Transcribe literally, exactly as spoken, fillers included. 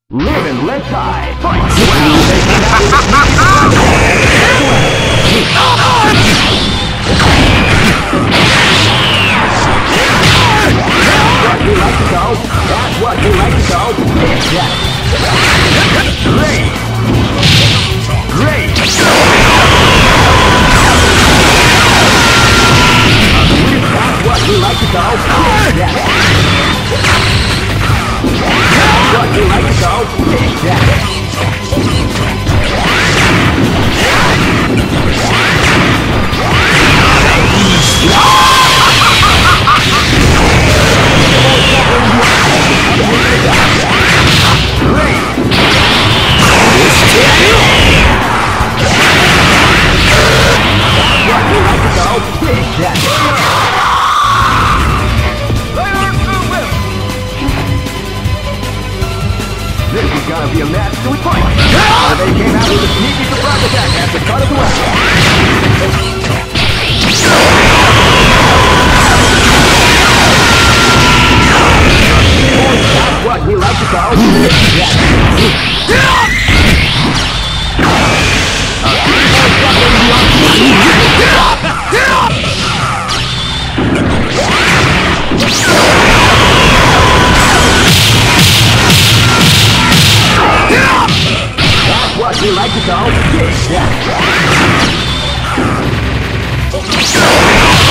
Live and let die. Fight! Well, what you like to go? That's what you like to go. Yeah. Great! Great! That's what you like to go. Yeah. What you like to go? Yeah. Great. What you like to go? Yeah. This is gonna be a match to a point. Oh, they came out with a sneaky surprise attack at the cut of the weapon. That's what we like to call yes. That's what we like to call yeah.